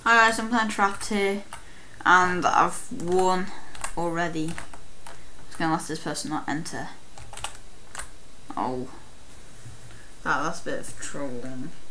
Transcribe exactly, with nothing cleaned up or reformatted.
Hi guys, I'm playing Trapped here, and I've won already. It's gonna let this person not enter. Oh, that, that's a bit of trolling.